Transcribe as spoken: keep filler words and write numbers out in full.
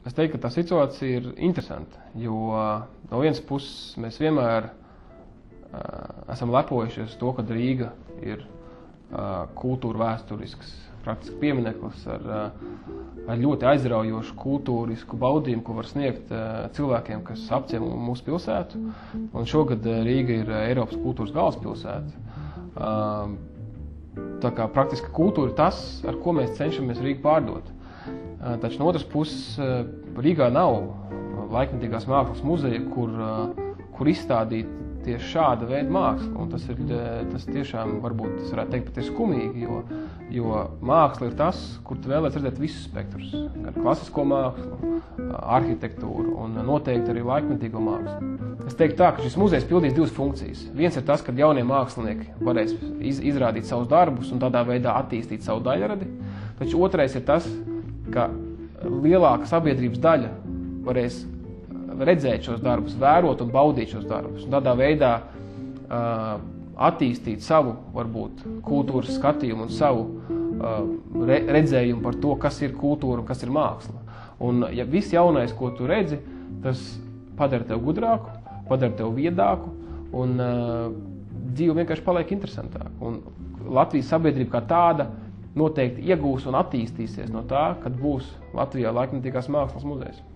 Es teiktu, ka tā situācija ir interesanta, jo no vienas puses mēs vienmēr uh, esam lepojušies to, ka Rīga ir uh, kultūra vēsturisks, praktiski piemineklis ar, uh, ar ļoti aizraujošu kultūrisku baudījumu, ko var sniegt uh, cilvēkiem, kas apciemo mūsu pilsētu. Un šogad uh, Rīga ir Eiropas kultūras galvaspilsēta. Uh, tā kā praktiski kultūra ir tas, ar ko mēs cenšamies Rīgu pārdot. Taču no otras puses Rīgā nav laikmetīgās mākslas muzeja, kur, kur izstādīt tieši šāda veida mākslu. Un tas, ir, tas tiešām varbūt tas varētu teikt pat ir skumīgi, jo, jo māksla ir tas, kur tu vēlēs redzēt visus spektrus. Gan klasisko mākslu, arhitektūru un noteikti arī laikmetīgo mākslu. Es teiktu tā, ka šis muzejs pildīs divas funkcijas. Viens ir tas, ka jaunie mākslinieki varēs iz, izrādīt savus darbus un tādā veidā attīstīt savu daļradi. Taču otrais ir tas, ka lielāka sabiedrības daļa varēs redzēt šos darbus, vērot un baudīt šos darbus. Un tādā veidā uh, attīstīt savu, varbūt, kultūras skatījumu un savu uh, re redzējumu par to, kas ir kultūra un kas ir māksla. Un ja viss jaunais, ko tu redzi, tas padara tev gudrāku, padara tev viedāku un uh, dzīve vienkārši paliek interesantāka. Un Latvijas sabiedrība kā tāda noteikti iegūs un attīstīsies no tā, kad būs Latvijā laikmetīgās mākslas muzejs.